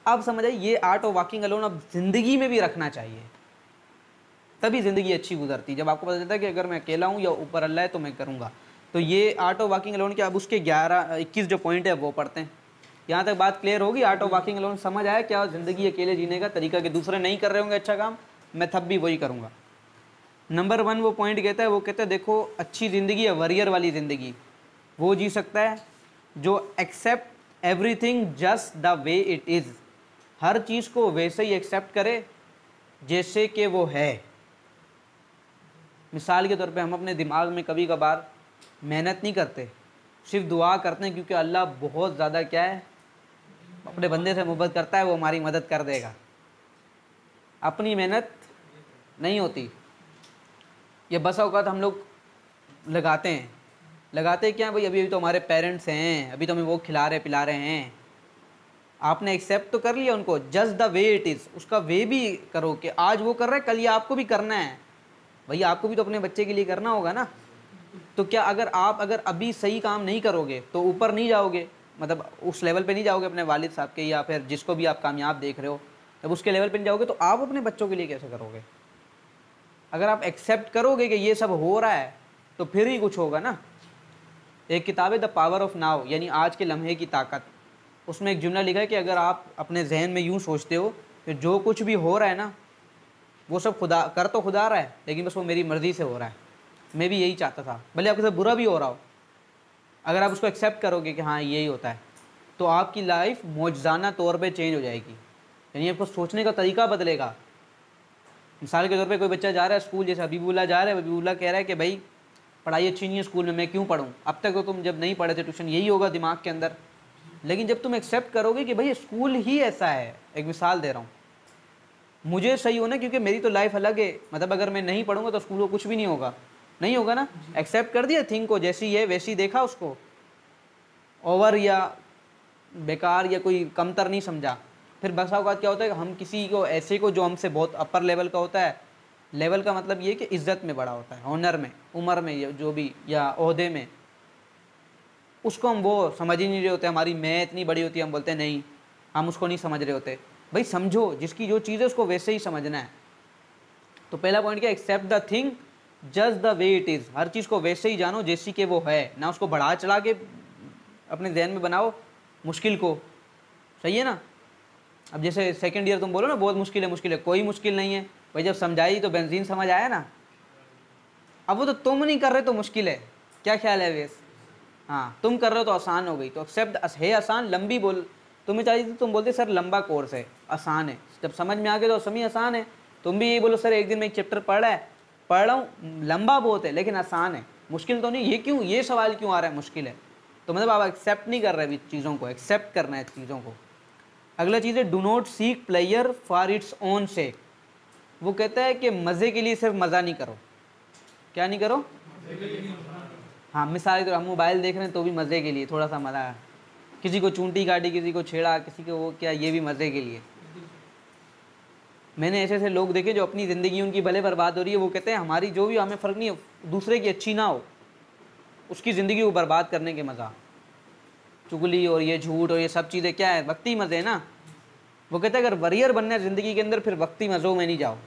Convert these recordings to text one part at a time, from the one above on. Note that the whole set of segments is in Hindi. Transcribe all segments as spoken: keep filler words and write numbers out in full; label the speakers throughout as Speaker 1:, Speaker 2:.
Speaker 1: अब समझ आई, ये आर्ट ऑफ वॉकिंग अलोन अब ज़िंदगी में भी रखना चाहिए, तभी ज़िंदगी अच्छी गुजरती। जब आपको पता चलता है कि अगर मैं अकेला हूँ या ऊपर अल्लाह है तो मैं करूँगा। तो ये आर्ट ऑफ वॉकिंग अलोन के अब उसके ग्यारह इक्कीस जो पॉइंट है वो पढ़ते हैं। यहाँ तक बात क्लियर होगी? आर्ट ऑफ वॉकिंग अलोन समझ आया क्या ज़िंदगी अकेले जीने का तरीका, कि दूसरे नहीं कर रहे होंगे अच्छा काम, मैं तब भी वही करूँगा। नंबर वन वो पॉइंट कहता है, वो कहता है देखो अच्छी ज़िंदगी है वरियर वाली ज़िंदगी वो जी सकता है जो accept everything just the way it is, हर चीज़ को वैसे ही एक्सेप्ट करे जैसे कि वो है। मिसाल के तौर पे हम अपने दिमाग में कभी कभार मेहनत नहीं करते, सिर्फ दुआ करते हैं क्योंकि अल्लाह बहुत ज़्यादा क्या है, अपने बंदे से मोहब्बत करता है, वो हमारी मदद कर देगा। अपनी मेहनत नहीं होती। ये बस औकात हम लोग लगाते हैं, लगाते क्या भाई, अभी अभी तो हमारे पेरेंट्स हैं, अभी तो हमें वो खिला रहे पिला रहे हैं। आपने एक्सेप्ट तो कर लिया उनको, just the way it is, उसका वे भी करो कि आज वो कर रहे हैं कल ये आपको भी करना है। भैया आपको भी तो अपने बच्चे के लिए करना होगा ना। तो क्या अगर आप अगर अभी सही काम नहीं करोगे तो ऊपर नहीं जाओगे, मतलब उस लेवल पे नहीं जाओगे अपने वालिद साहब के या फिर जिसको भी आप कामयाब देख रहे हो, जब उसके लेवल पे नहीं जाओगे तो आप अपने बच्चों के लिए कैसे करोगे? अगर आप एक्सेप्ट करोगे कि ये सब हो रहा है तो फिर ही कुछ होगा ना। एक किताब है द पावर ऑफ नाउ, यानी आज के लम्हे की ताकत, उसमें एक जुमला लिखा है कि अगर आप अपने जहन में यूँ सोचते हो कि जो कुछ भी हो रहा है ना वो सब खुदा कर तो खुदा रहा है, लेकिन बस वो मेरी मर्ज़ी से हो रहा है, मैं भी यही चाहता था, भले आपके साथ बुरा भी हो रहा हो, अगर आप उसको एक्सेप्ट करोगे कि हाँ यही होता है तो आपकी लाइफ मौजज़ाना तौर पे चेंज हो जाएगी, यानी आपको सोचने का तरीका बदलेगा। मिसाल के तौर पे कोई बच्चा जा रहा है स्कूल, जैसे हबीबुल्लाह जा रहा है, हबीबुल्लाह कह रहा है कि भाई पढ़ाई अच्छी नहीं है स्कूल में, मैं क्यों पढ़ूँ, अब तक तो तुम जब नहीं पढ़े थे ट्यूशन, यही होगा दिमाग के अंदर। लेकिन जब तुम एक्सेप्ट करोगे कि भाई स्कूल ही ऐसा है, एक मिसाल दे रहा हूँ, मुझे सही होना क्योंकि मेरी तो लाइफ अलग है, मतलब अगर मैं नहीं पढ़ूंगा तो स्कूल को कुछ भी नहीं होगा, नहीं होगा ना। एक्सेप्ट कर दिया थिंग को, जैसी है वैसी देखा उसको, ओवर या बेकार या कोई कमतर नहीं समझा। फिर बस औकात क्या होता है कि हम किसी को ऐसे को जो हमसे बहुत अपर लेवल का होता है, लेवल का मतलब ये कि इज़्ज़त में बड़ा होता है, ऑनर में, उम्र में, या जो भी या ओहदे में, उसको हम वो समझ ही नहीं रहे होते। हमारी मैं इतनी बड़ी होती है, हम बोलते हैं नहीं हम उसको नहीं समझ रहे होते। भाई समझो, जिसकी जो चीज़ है उसको वैसे ही समझना है। तो पहला पॉइंट क्या, accept the thing just the way it is, हर चीज़ को वैसे ही जानो जैसी कि वो है, ना उसको बढ़ा चढ़ा के अपने जहन में बनाओ मुश्किल को, सही है ना। अब जैसे सेकंड ईयर तुम बोलो ना बहुत मुश्किल है, मुश्किल है, कोई मुश्किल नहीं है भाई, जब समझाई तो बेंजीन समझ आया ना। अब वो तो तुम नहीं कर रहे तो मुश्किल है, क्या ख्याल है वेस? हाँ तुम कर रहे हो तो आसान हो गई। तो एक्सेप्ट है आसान, लंबी बोल तुम्हें चाहिए थी, तुम बोलते सर लंबा कोर्स है, आसान है, जब समझ में आ गया तो समी आसान है। तुम भी यही बोलो सर एक दिन में एक चैप्टर पढ़ रहा है, पढ़ रहा हूँ, लंबा बहुत है लेकिन आसान है, मुश्किल तो नहीं, ये क्यों, ये सवाल क्यों आ रहा है मुश्किल है? तो मतलब आप एक्सेप्ट नहीं कर रहे अभी चीज़ों को, एक्सेप्ट करना है चीज़ों को। अगला चीज़ है do not seek pleasure for its own sake, वो कहता है कि मज़े के लिए सिर्फ मज़ा नहीं करो। क्या नहीं करो? हाँ मिसाल के तौर हम मोबाइल देख रहे हैं तो भी मज़े के लिए, थोड़ा सा मज़ा, किसी को चूंटी काटी, किसी को छेड़ा, किसी को वो क्या, ये भी मज़े के लिए। मैंने ऐसे ऐसे लोग देखे जो अपनी ज़िंदगी उनकी भले बर्बाद हो रही है, वो कहते हैं हमारी जो भी, हमें फ़र्क नहीं है दूसरे की अच्छी ना हो, उसकी ज़िंदगी को बर्बाद करने के मज़ा। चुगली और ये झूठ और ये सब चीज़ें क्या है, वक्ती मज़े ना। वो कहते हैं अगर वरियर बनना है ज़िंदगी के अंदर फिर वक्ती मज़ों में नहीं जाओ।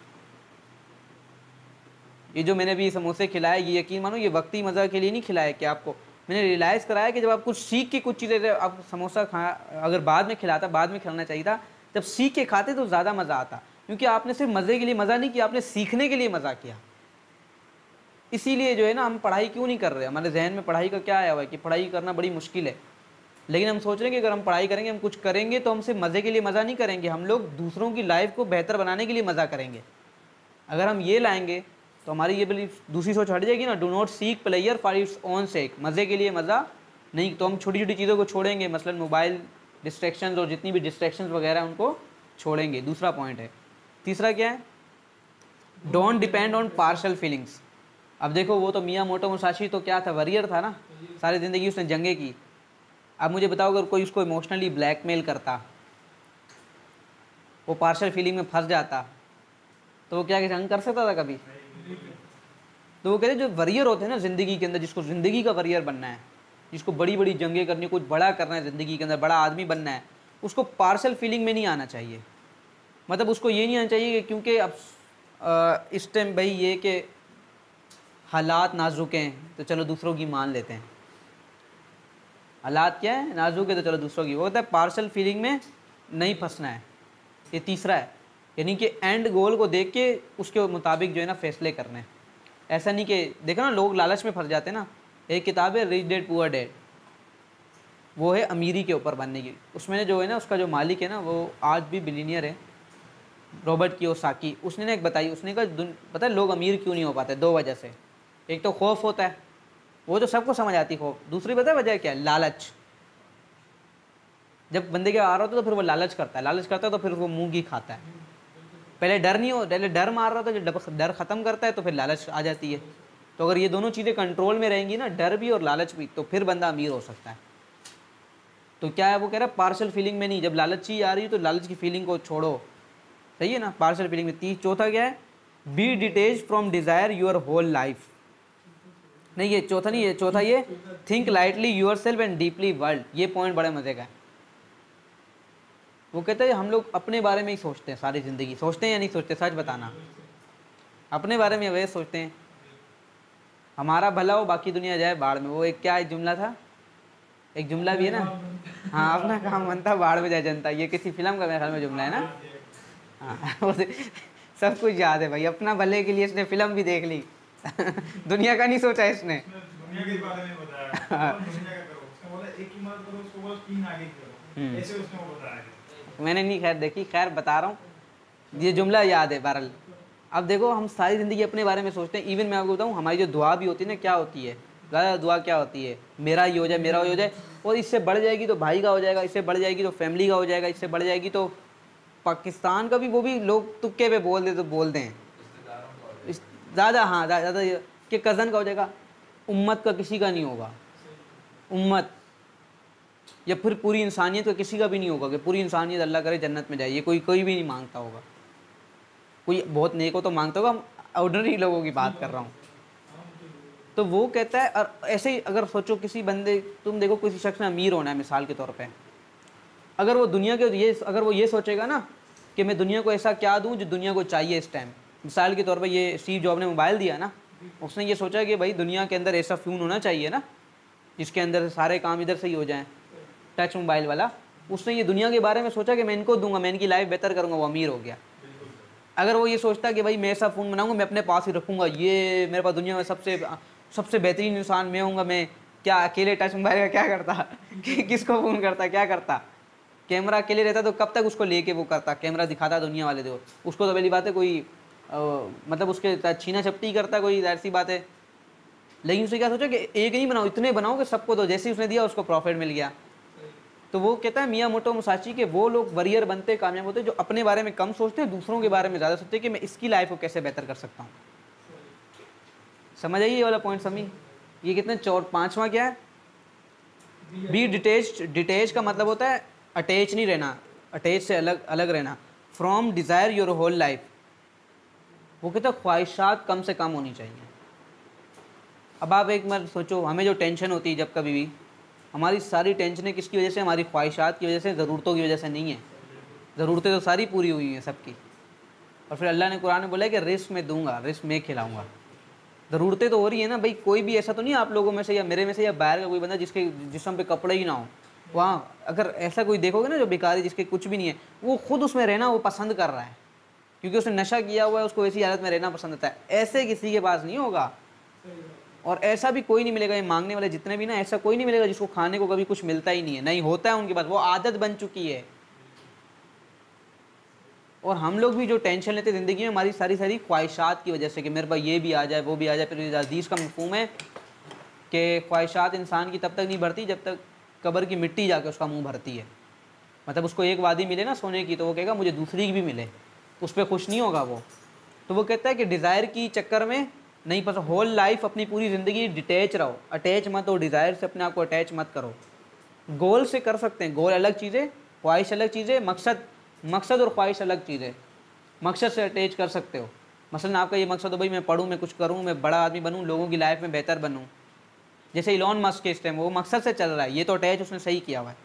Speaker 1: ये जो मैंने भी समोसे खिलाए, ये यकीन मानो ये वक्ती मज़ा के लिए नहीं खिलाया, कि आपको मैंने रियलाइज़ कराया कि जब आप कुछ सीख के कुछ चीज़ें, आप समोसा खा अगर बाद में खिलाता, बाद में खिलाना चाहिए था, जब सीख के खाते तो ज़्यादा मज़ा आता, क्योंकि आपने सिर्फ मज़े के लिए मज़ा नहीं किया, आपने सीखने के लिए मज़ा किया। इसीलिए जो है ना हम पढ़ाई क्यों नहीं कर रहे, हमारे जहन में पढ़ाई का क्या आया हुआ है कि पढ़ाई करना बड़ी मुश्किल है, लेकिन हम सोच रहे हैं कि अगर हम पढ़ाई करेंगे, हम कुछ करेंगे तो हम सिर्फ मज़े के लिए मज़ा नहीं करेंगे, हम लोग दूसरों की लाइफ को बेहतर बनाने के लिए मज़ा करेंगे। अगर हम ये लाएंगे तो हमारी ये बिलीफ दूसरी सोच हट जाएगी ना, do not seek pleasure for its own sake, मज़े के लिए मज़ा नहीं, तो हम छोटी छोटी चीज़ों को छोड़ेंगे, मसलन मोबाइल डिस्ट्रैक्शंस और जितनी भी डिस्ट्रैक्शंस वगैरह उनको छोड़ेंगे। दूसरा पॉइंट है। तीसरा क्या है, don't depend on partial feelings. अब देखो वो तो मियाँ मोटो मुसाशी तो क्या था, वरियर था ना, सारी ज़िंदगी उसने जंगें की। अब मुझे बताओ अगर कोई उसको इमोशनली ब्लैकमेल करता, वो पार्शल फीलिंग में फंस जाता, तो वो क्या जंग कर सकता था कभी? तो वो कहते हैं जो वरियर होते हैं ना ज़िंदगी के अंदर, जिसको ज़िंदगी का वरियर बनना है, जिसको बड़ी बड़ी जंगें करनी, कुछ बड़ा करना है ज़िंदगी के अंदर, बड़ा आदमी बनना है, उसको पार्शल फीलिंग में नहीं आना चाहिए। मतलब उसको ये नहीं आना चाहिए कि क्योंकि अब आ, इस टाइम भाई ये कि हालात नाजुक हैं तो चलो दूसरों की मान लेते हैं। हालात क्या है, नाजुक है तो चलो दूसरों की। वो होता है पार्शल फीलिंग में नहीं फंसना है। ये तीसरा है, यानी कि एंड गोल को देख के उसके मुताबिक जो है ना फैसले करने हैं। ऐसा नहीं कि देखो ना लोग लालच में फंस जाते हैं ना। एक किताब है रिच डैड पुअर डैड, वो है अमीरी के ऊपर बनने की। उसमें जो है ना उसका जो मालिक है ना वो आज भी बिलीनियर है, रॉबर्ट कियोसाकी। उसने ना एक बताई, उसने कहा पता है लोग अमीर क्यों नहीं हो पाते, दो वजह से। एक तो खौफ होता है, वो तो सबको समझ आती खौफ। दूसरी पता है वजह क्या है, लालच। जब बंदे के आ रहा होता है तो फिर वो लालच करता है, लालच करता है तो फिर वो मूंगी खाता है। पहले डर नहीं हो, पहले डर मार रहा था, जब डर खत्म करता है तो फिर लालच आ जाती है। तो अगर ये दोनों चीज़ें कंट्रोल में रहेंगी ना, डर भी और लालच भी, तो फिर बंदा अमीर हो सकता है। तो क्या है वो कह रहा है पार्शल फीलिंग में नहीं, जब लालच चीज आ रही है तो लालच की फीलिंग को छोड़ो, सही है ना, पार्शल फीलिंग में। तीस चौथा क्या है, be detach from desire your whole life. नहीं ये चौथा नहीं है, चौथा ये think lightly yourself and deeply world. ये पॉइंट बड़े मजे का है। वो कहते हैं हम लोग अपने बारे में ही सोचते हैं सारी ज़िंदगी, सोचते हैं या नहीं सोचते, सच बताना। अपने बारे में वे सोचते हैं हमारा भला हो बाकी दुनिया जाए बाढ़ में। वो एक क्या एक जुमला था, एक जुमला भी है ना, हाँ अपना काम बनता बाढ़ में जाए जनता। ये किसी फिल्म का मेरे ख्याल में जुमला है ना। हाँ सब कुछ याद है भाई, अपना भले के लिए इसने फिल्म भी देख ली दुनिया का नहीं सोचा इसने, दुनिया के बारे में बताया। दुनिया का करो, उसने बोला एक ही मत करो, उसको बोला तीन आगे करो, ऐसे उसने वो बताया। मैंने नहीं खैर देखी, खैर बता रहा हूँ, ये जुमला याद है बहरहाल। अब देखो हम सारी ज़िंदगी अपने बारे में सोचते हैं। इवन मैं आपको बताऊँ हमारी जो दुआ भी होती है ना, क्या होती है ज़्यादा दुआ क्या होती है, मेरा ही हो जाए, मेरा ही हो जाए। और इससे बढ़ जाएगी तो भाई का हो जाएगा, इससे बढ़ जाएगी तो फैमिली का हो जाएगा, इससे बढ़ जाएगी तो पाकिस्तान का भी। वो भी लोग तुक्के पे बोल दे तो बोल दें ज़्यादा, हाँ ज़्यादा कि कज़न का हो जाएगा, उम्मत का किसी का नहीं होगा। उम्मत या फिर पूरी इंसानियत का किसी का भी नहीं होगा कि पूरी इंसानियत अल्लाह करे जन्नत में जाए। ये कोई कोई भी नहीं मांगता होगा। कोई बहुत नेक हो तो मांगता होगा, हम ऑर्डिनरी लोगों की बात कर रहा हूँ। तो वो कहता है, और ऐसे ही अगर सोचो किसी बंदे, तुम देखो किसी शख्स ने अमीर होना है मिसाल के तौर पे, अगर वो दुनिया के ये अगर वो ये सोचेगा ना कि मैं दुनिया को ऐसा क्या दूं जो दुनिया को चाहिए इस टाइम। मिसाल के तौर पे ये स्टीव जॉब ने मोबाइल दिया ना, उसने ये सोचा कि भाई दुनिया के अंदर ऐसा फ़ोन होना चाहिए ना जिसके अंदर सारे काम इधर से ही हो जाएँ, टच मोबाइल वाला। उसने ये दुनिया के बारे में सोचा कि मैं इनको दूंगा, मैं इनकी लाइफ बेहतर करूँगा, वो अमीर हो गया। अगर वो ये सोचता कि भाई मैं ऐसा फ़ोन बनाऊंगा, मैं अपने पास ही रखूँगा, ये मेरे पास दुनिया में सबसे सबसे बेहतरीन इंसान मैं हूँगा, मैं क्या अकेले टच मोबाइल का क्या करता कि किसको फ़ोन करता, क्या करता, कैमरा अकेले रहता तो कब तक उसको लेके वो करता, कैमरा दिखाता दुनिया वाले दो उसको। तो पहली बात है कोई आ, मतलब उसके छीना छपटी करता कोई, ऐसी बात है। लेकिन उसने क्या सोचा कि एक नहीं बनाओ, इतने बनाओ कि सबको दो, जैसे ही उसने दिया उसको प्रॉफिट मिल गया। तो वो कहता है मियामोटो मुसाशी के वो लोग वरियर बनते कामयाब होते जो अपने बारे में कम सोचते हैं, दूसरों के बारे में ज़्यादा सोचते हैं कि मैं इसकी लाइफ को कैसे बेहतर कर सकता हूँ। समझ आइए ये वाला पॉइंट समी। ये कितने चौर पांचवा क्या है, बी डिटेच। डिटेच का मतलब होता है अटैच नहीं रहना, अटैच से अलग अलग रहना। From desire your whole life, वो कहता है ख्वाहिशात कम से कम होनी चाहिए। अब आप एक बार सोचो, हमें जो टेंशन होती है जब कभी भी, हमारी सारी टेंशनें किसकी वजह से, हमारी ख्वाहिशात की वजह से, ज़रूरतों की वजह से नहीं है। ज़रूरतें तो सारी पूरी हुई हैं सबकी। और फिर अल्लाह ने कुरान में बोला है कि रिस्क मैं दूंगा, रिस्क मैं खिलाऊंगा। ज़रूरतें तो हो रही है ना भाई। कोई भी ऐसा तो नहीं आप लोगों में से या मेरे में से या बाहर का कोई बंदा जिसके जिस्म पे कपड़े ही ना हो, वहाँ अगर ऐसा कोई देखोगे ना जो भिखारी जिसके कुछ भी नहीं है, वो खुद उसमें रहना वो पसंद कर रहा है क्योंकि उसने नशा किया हुआ है, उसको ऐसी हालत में रहना पसंद आता है। ऐसे किसी के पास नहीं होगा। और ऐसा भी कोई नहीं मिलेगा, ये मांगने वाले जितने भी ना, ऐसा कोई नहीं मिलेगा जिसको खाने को कभी कुछ मिलता ही नहीं है। नहीं होता है उनके पास, वो आदत बन चुकी है। और हम लोग भी जो टेंशन लेते हैं ज़िंदगी में, हमारी सारी सारी ख्वाहिशात की वजह से कि मेरे पास ये भी आ जाए वो भी आ जाए। फिर हदीस का मफ़हूम है कि ख्वाहिशात इंसान की तब तक नहीं बढ़ती जब तक कब्र की मिट्टी जाके उसका मुंह भरती है। मतलब उसको एक वादी मिले ना सोने की, तो वो कहेगा मुझे दूसरी की भी मिले, उस पर खुश नहीं होगा वो। तो वो कहता है कि डिज़ायर की चक्कर में नहीं फंसो, होल लाइफ अपनी पूरी ज़िंदगी डिटैच रहो, अटैच मत हो, डिज़ायर से अपने आप को अटैच मत करो। गोल से कर सकते हैं, गोल अलग चीज़ें, ख्वाहिश अलग चीज़ें, मकसद मकसद और ख्वाहिश अलग चीज़ें। मकसद से अटैच कर सकते हो। मसलन आपका ये मकसद हो भाई मैं पढ़ूँ, मैं कुछ करूँ, मैं बड़ा आदमी बनूँ, लोगों की लाइफ में बेहतर बनूँ, जैसे इलॉन मस्क के इस टाइम वो मकसद से चल रहा है, ये तो अटैच उसने सही किया हुआ है।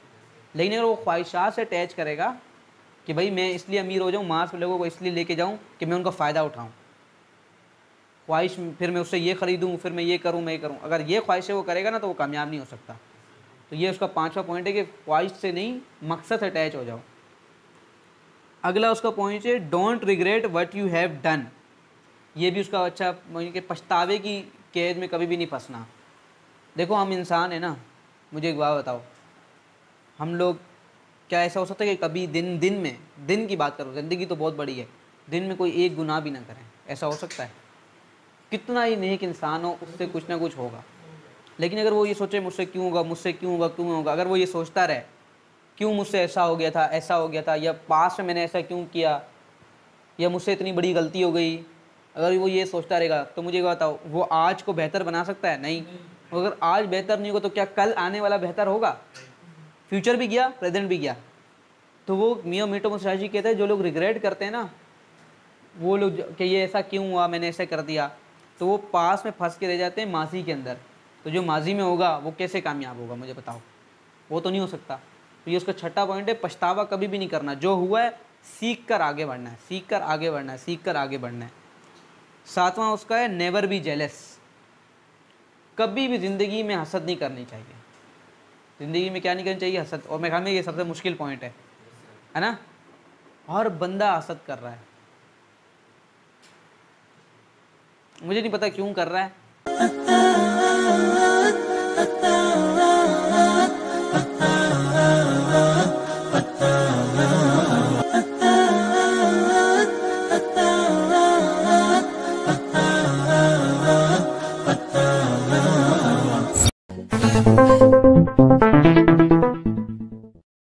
Speaker 1: लेकिन अगर वो ख्वाहिशात से अटैच करेगा कि भाई मैं इसलिए अमीर हो जाऊँ, मास लोगों को इसलिए लेके जाऊँ कि मैं उनका फ़ायदा उठाऊँ, ख्वाहिश फिर मैं उससे ये ख़रीदूँ, फिर मैं ये करूँ, मैं ये करूँ, अगर ये ख्वाहिशें वो करेगा ना तो वो कामयाब नहीं हो सकता। तो ये उसका पांचवा पॉइंट है कि ख्वाहिश से नहीं, मकसद से अटैच हो जाओ। अगला उसका पॉइंट है don't regret what you have done. ये भी उसका अच्छा पॉइंट कि पछतावे की कैद में कभी भी नहीं फंसना। देखो हम इंसान है ना, मुझे एक बात बताओ, हम लोग क्या ऐसा हो सकता है कि कभी दिन दिन में, दिन की बात करो, ज़िंदगी तो बहुत बड़ी है, दिन में कोई एक गुनाह भी ना करें? ऐसा हो सकता है? कितना ही नेक इंसान हो उससे कुछ ना कुछ होगा। लेकिन अगर वो ये सोचे मुझसे क्यों होगा, मुझसे क्यों होगा, क्यों होगा, अगर वो ये सोचता रहे क्यों मुझसे ऐसा हो गया था, ऐसा हो गया था, या पास्ट में मैंने ऐसा क्यों किया, या मुझसे इतनी बड़ी गलती हो गई, अगर वो ये सोचता रहेगा तो मुझे बताओ वो आज को बेहतर बना सकता है? नहीं। अगर आज बेहतर नहीं होगा तो क्या कल आने वाला बेहतर होगा? फ्यूचर भी गया, प्रेजेंट भी गया। तो वो मियाँ मीठो मुस्ताफा जी कहते हैं जो लोग रिग्रेट करते हैं ना, वो लोग कि ये ऐसा क्यों हुआ, मैंने ऐसा कर दिया, तो वो पास में फंस के रह जाते हैं माजी के अंदर। तो जो माजी में होगा वो कैसे कामयाब होगा? मुझे बताओ, वो तो नहीं हो सकता। तो ये उसका छठा पॉइंट है, पछतावा कभी भी नहीं करना। जो हुआ है सीख कर आगे बढ़ना है, सीख कर आगे बढ़ना है, सीख कर आगे बढ़ना है। सातवां उसका है नेवर बी जेलस। कभी भी ज़िंदगी में हसद नहीं करनी चाहिए। ज़िंदगी में क्या नहीं करनी चाहिए? हसद। और मेरे ख्याल में ये सबसे मुश्किल पॉइंट है है ना? हर बंदा हसद कर रहा है, मुझे नहीं पता क्यों कर रहा है,